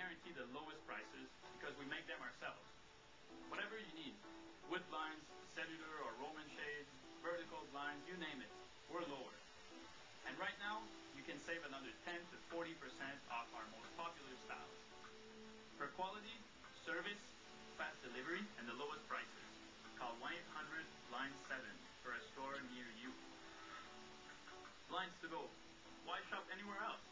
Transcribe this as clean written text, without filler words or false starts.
guarantee the lowest prices because we make them ourselves. Whatever you need, wood blinds, cellular or Roman shades, vertical blinds, you name it, we're lower. And right now, you can save another 10 to 40% off our most popular styles. For quality, service, fast delivery, and the lowest prices, call 1-800-BLIND-7 for a store near you. Blinds to go. Why shop anywhere else?